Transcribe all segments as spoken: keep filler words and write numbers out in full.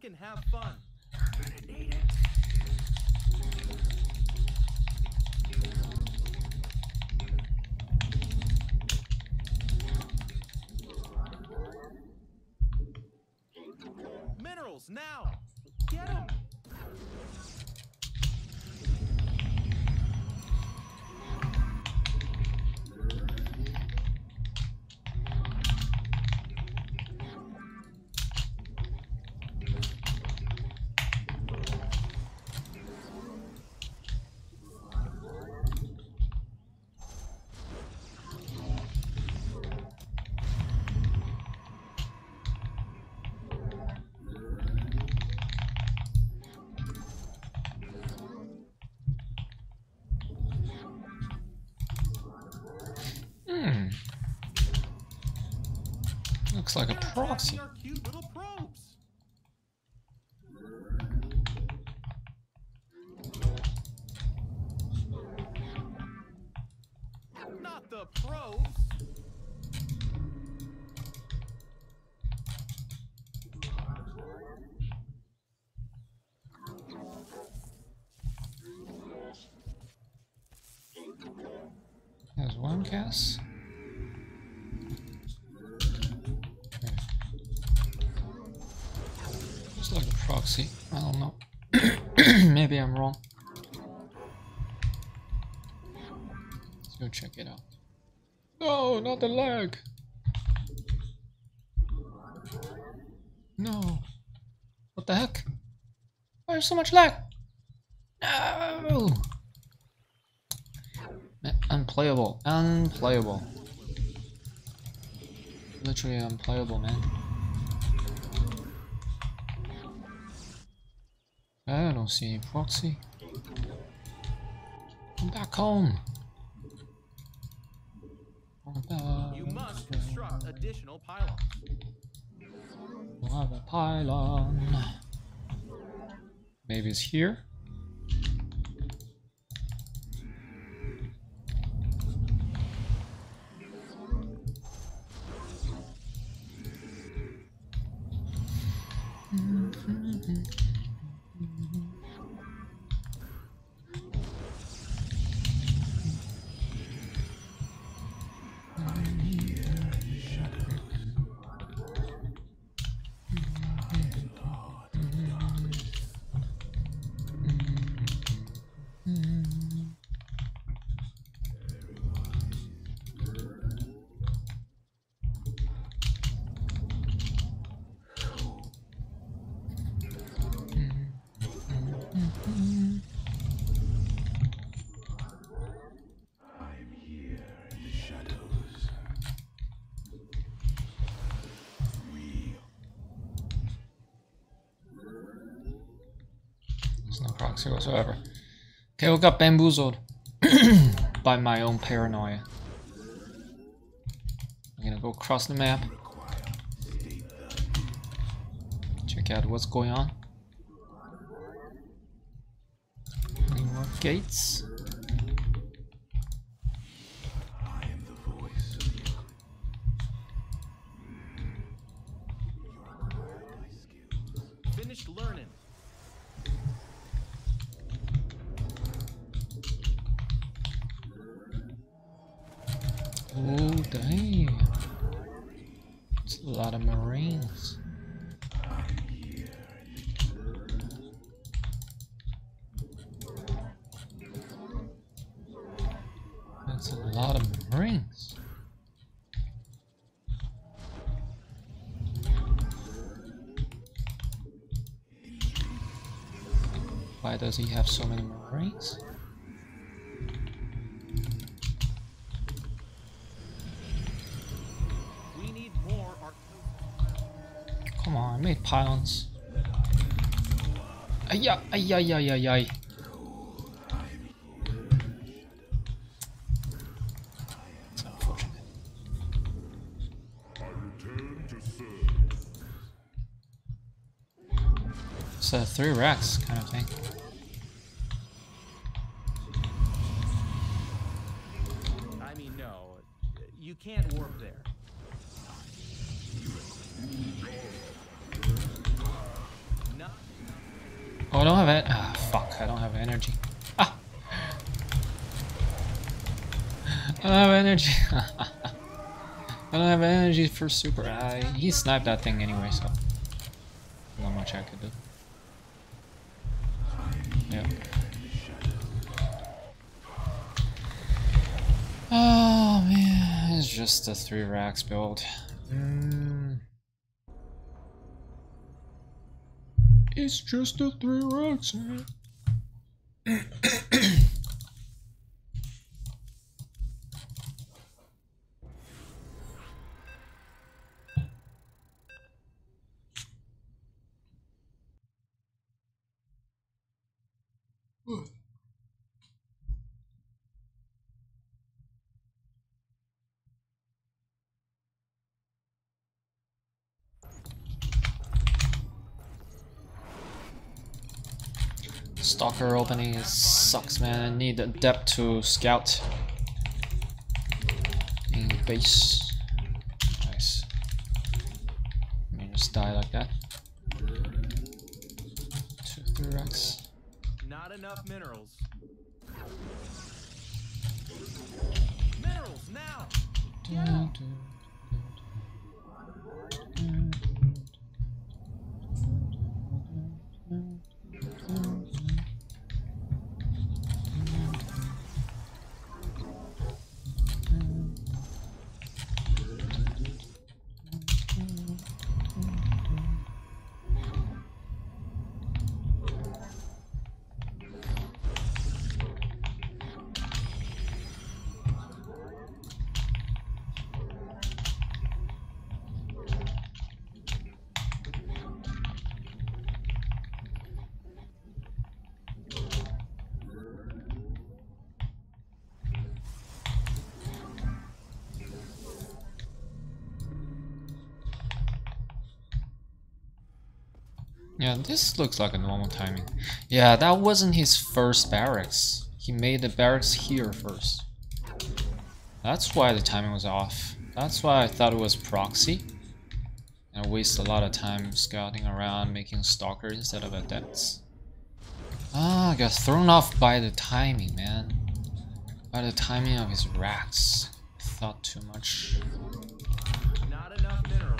can have fun. You're gonna need it. Minerals now. Get them. Hmm. Looks like a proxy. Our cute little probes. Not the probes. There's one guess. Okay. Looks like a proxy. I don't know. Maybe I'm wrong. Let's go check it out. No, not the lag. No. What the heck? Why is so much lag? No. Unplayable, unplayable. Literally unplayable, man. I don't see any proxy. Come back home. You must construct additional pylons. We'll have a pylon. Maybe it's here. Whatsoever. Okay, we got bamboozled by my own paranoia. I'm gonna go across the map, check out what's going on. Any more gates? I am the voice. Finished learning. Oh, dang. It's a lot of Marines. That's a lot of Marines. Why does he have so many Marines? Come on, I made pylons. Ay ay ay ay ay ay ay. It's unfortunate. It's a three racks kind of thing. I mean, no, you can't warp there. I don't have it. Ah, fuck! I don't have energy. Ah, I don't have energy. I don't have energy for super. Uh, he sniped that thing anyway, so not much I could do. Yeah. Oh man, it's just a three racks build. Mm. It's just a three racks, man. Stalker opening sucks, man. I need a depth to scout in base. Nice. Let me just die like that. Two, three racks. Not enough minerals. Minerals now. Get up. Yeah, this looks like a normal timing. Yeah, that wasn't his first barracks. He made the barracks here first. That's why the timing was off. That's why I thought it was proxy. And I waste a lot of time scouting around, making stalker instead of adepts. Ah, I got thrown off by the timing, man. By the timing of his racks. Thought too much. Not enough minerals.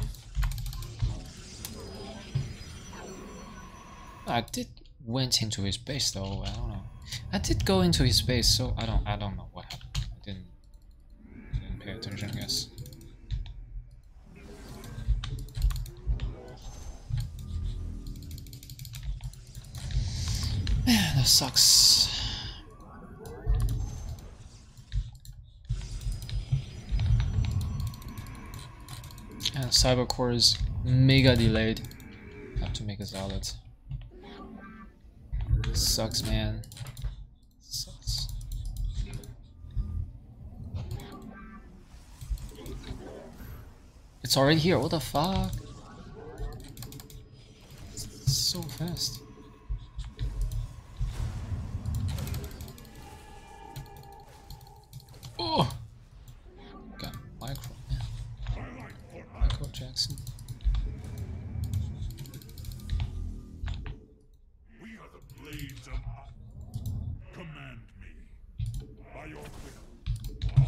I did went into his base though. I don't know. I did go into his base, so I don't. I don't know what happened. I didn't. Didn't pay attention, I guess. Man, that sucks. And Cybercore is mega delayed. Have to make a salad. Sucks, man. Sucks. It's already here. What the fuck? It's so fast. Oh! Got micro, man. Michael Jackson. We are the blades of command me. By your will.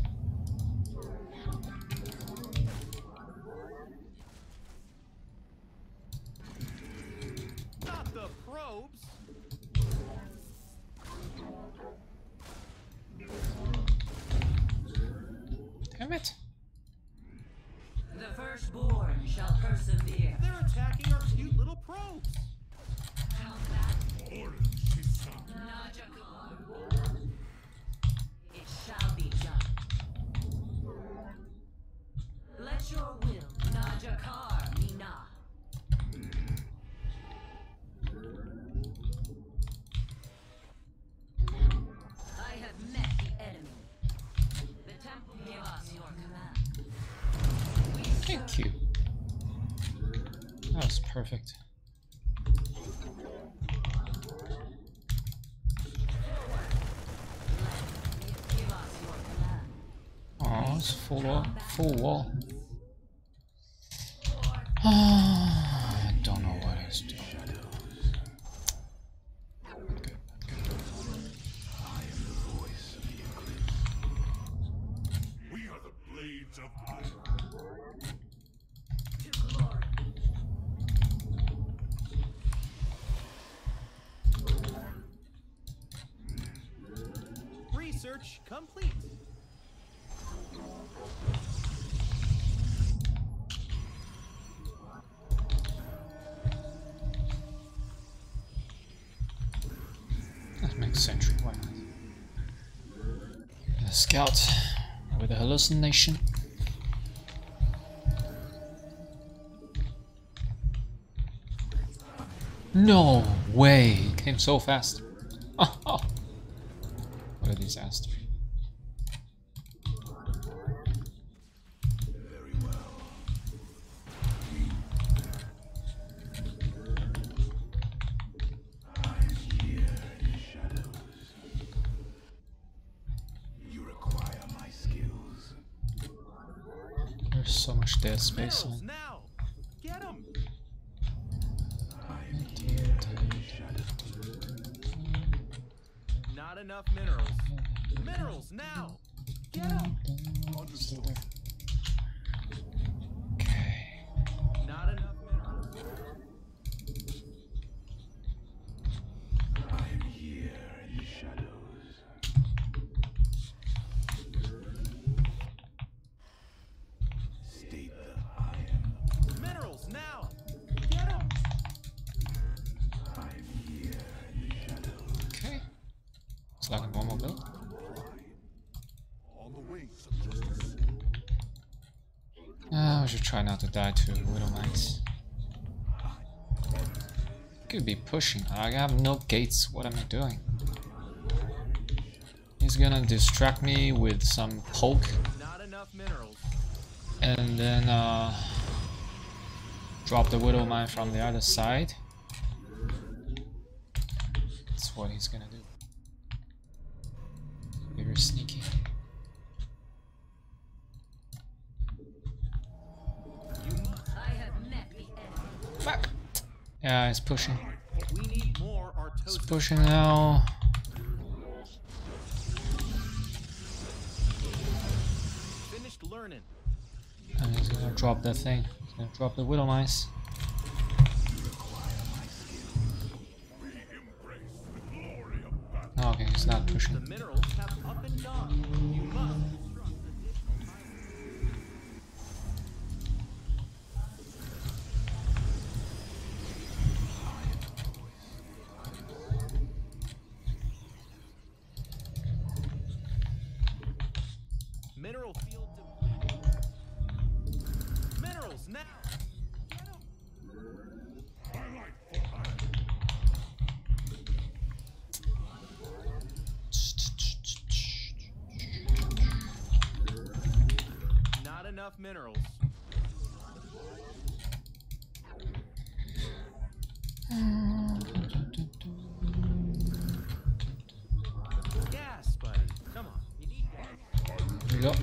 Not the probes. Damn it. The firstborn shall persevere. They're attacking our cute little probes. Order, Shisa. Najakar. It shall be done. Let your will, Najakar, Mina. I have met the enemy. The temple give us your command. Thank you. That was perfect. Give us your command. Oh, it's full wall. Full wall. I don't know what he's doing. of iron. Research complete. That makes sense. Why not? A scout with a hallucination. No way! He came so fast. Oh, oh. What a disaster. Very well. I'm here in the shadows. You require my skills. There's so much dead space. Minerals Man. now. Get 'em. I'm here in the shadows. Not enough minerals. Minerals now. Get 'em. Understood. Okay. Not enough minerals. I'm here in the shadows. State the I am. Minerals now. Get 'em. I'm here in the shadows. Okay. It's like a normal build. On the wings of justice. Ah, we should try not to die to Widow Knights. Could be pushing. I have no gates. What am I doing? He's gonna distract me with some poke, Not enough minerals. and then uh, drop the Widow Mine from the other side. That's what he's gonna do. Very sneaky. You must. I have met the enemy. Fuck! Yeah, he's pushing. We need more He's Artosis. pushing now. Finished learning. And he's gonna drop that thing. He's gonna drop the Widow Mines. We embrace the glory of battle. Okay, he's not The pushing. minerals have up and gone. You must construct additional mineral field depleted. Minerals now. Get 'em. I like for iron. Not enough minerals. Gas, buddy. Come on. You need gas. Here we go.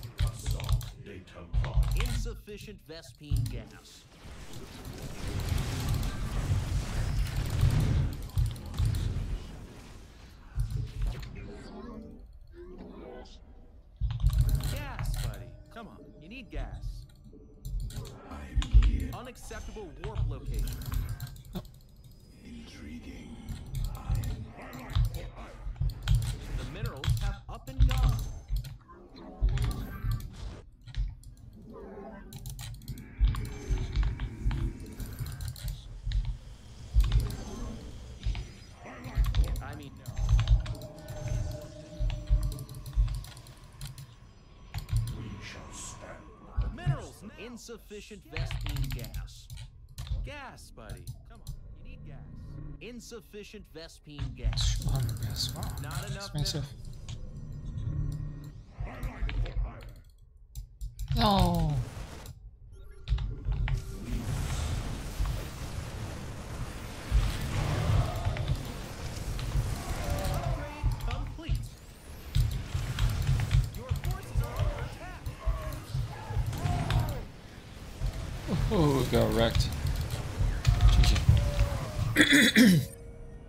Insufficient Vespine gas. Gas, buddy. Come on. You need gas. I'm here. Unacceptable warp location. Intriguing. The minerals have up and gone. I mean, no. We shall stand. Minerals. Insufficient Vespine gas. Gas, buddy. Come on. You need gas. Insufficient Vespine gas. two hundred gas. Wow. Not enough Expensive. minerals. No. Upgrade complete. Your forces are under attack. Oh, we got wrecked. G G.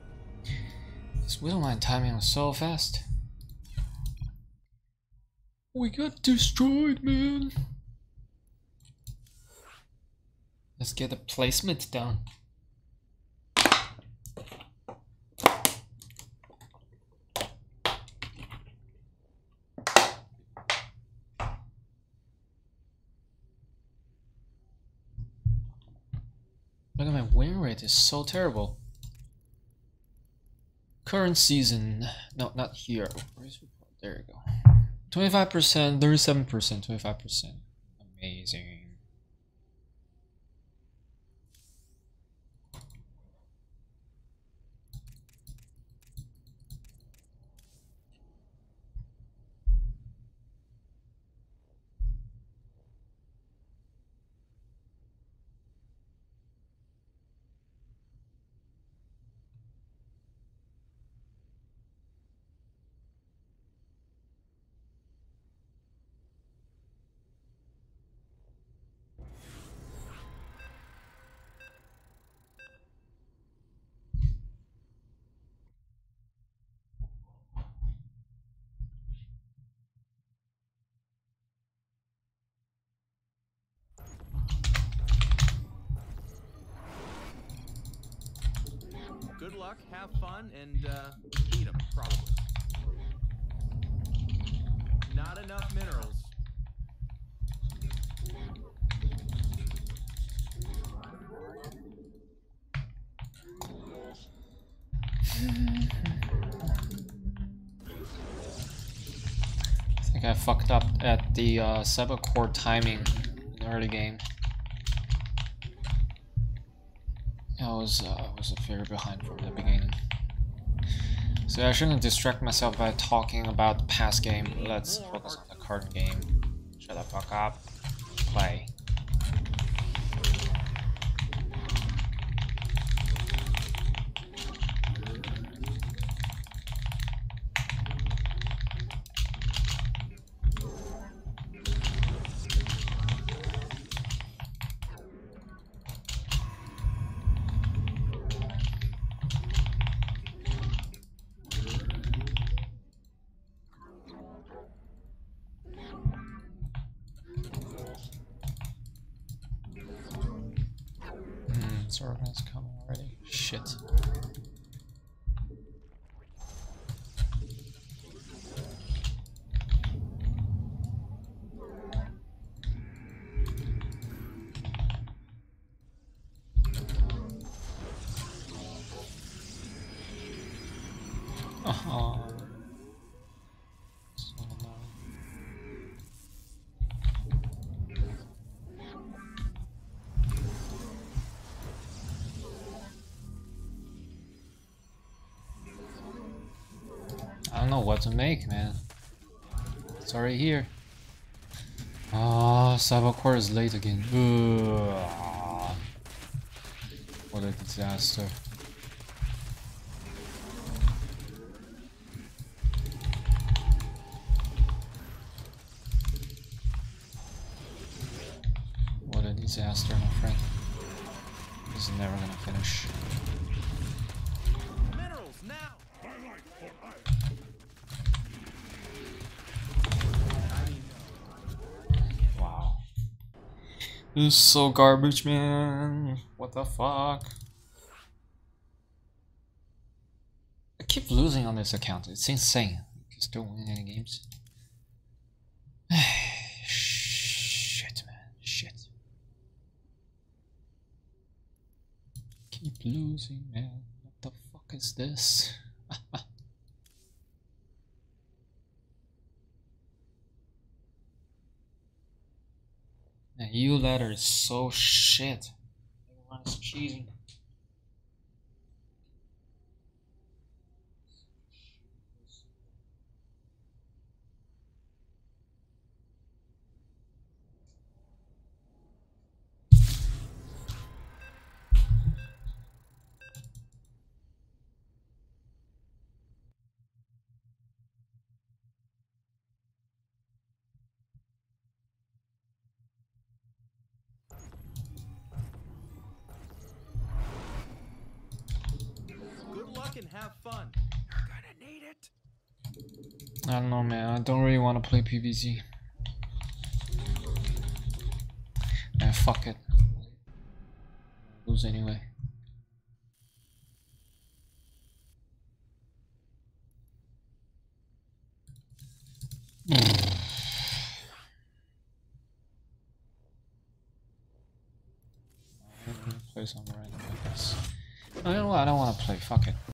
This Widowmine timing was so fast. We got destroyed, man. Let's get the placement done. Look at my win rate, it's so terrible. Current season, no, not here. Where's the, there you go. twenty-five percent, thirty-seven percent, twenty-five percent. Amazing. Good luck, have fun, and uh, beat them, probably. Not enough minerals. I think I fucked up at the uh, Sabacor timing in the early game. I was uh, was very behind from the beginning. So I shouldn't distract myself by talking about the past game. Let's focus on the current game. Shut the fuck up. Play. Sorgan's coming already. Shit. Uh-huh. So annoying. I don't know what to make, man. It's already here. Ah, oh, Sabacor is late again. Ugh. What a disaster. What a disaster, my friend. This is never gonna finish. Minerals now. Wow. This is so garbage, man. What the fuck? I keep losing on this account. It's insane. I still winning any games. Shit, man. Shit. Keep losing, man. What the fuck is this? The U letter is so shit. Everyone is cheating. Good luck and have fun. You're gonna need it. I don't know, man. I don't really want to play P V Z. Man, fuck it. Lose anyway. Play some random, I guess. I don't know. I don't want to play. Fuck it.